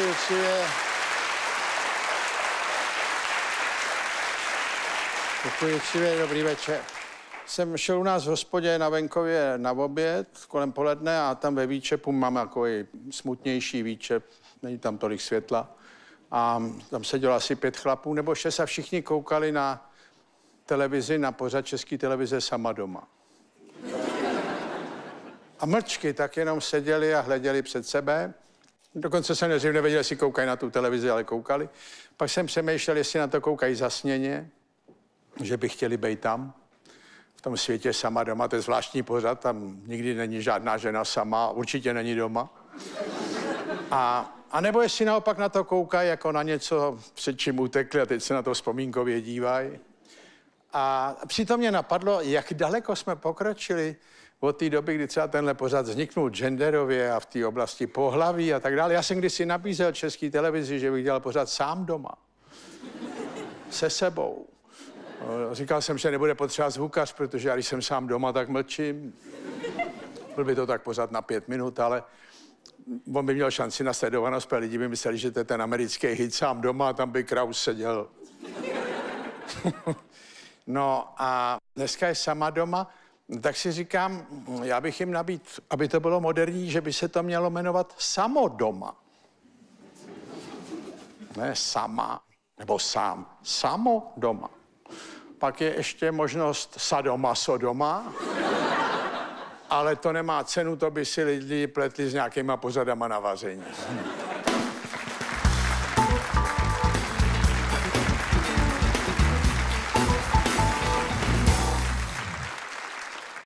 Pokojivě, dobrý večer. Jsem šel u nás v hospodě na venkově na oběd kolem poledne a tam ve výčepu mám takový smutnější výčep, není tam tolik světla. A tam sedělo asi 5 chlapů nebo 6 a všichni koukali na televizi, na pořad České televize Sama doma. A mlčky tak jenom seděli a hleděli před sebe. Dokonce jsem nejdřív nevěděl, jestli koukají na tu televizi, ale koukali. Pak jsem přemýšlel, jestli na to koukají zasněně, že by chtěli být tam, v tom světě Sama doma. To je zvláštní pořad, tam nikdy není žádná žena sama, určitě není doma. A nebo jestli naopak na to koukají jako na něco, před čím utekli a teď se na to vzpomínkově dívají. A přitom mě napadlo, jak daleko jsme pokročili od té doby, kdy třeba tenhle pořad vzniknul genderově a v té oblasti pohlaví a tak dále. Já jsem kdysi nabízel České televizi, že bych dělal pořad Sám doma. Se sebou. Říkal jsem, že nebude potřeba zvukař, protože já, když jsem sám doma, tak mlčím. Byl by to tak pořad na 5 minut, ale on by měl šanci na sledovanost, protože lidi by mysleli, že to je ten americký hit Sám doma a tam by Kraus seděl. No a dneska je Sama doma, tak si říkám, já bych jim nabídl, aby to bylo moderní, že by se to mělo jmenovat Samodoma. Ne sama, nebo sám. Samodoma. Pak je ještě možnost Sadoma, Sodoma, ale to nemá cenu, to by si lidi pletli s nějakýma pořadama na vaření.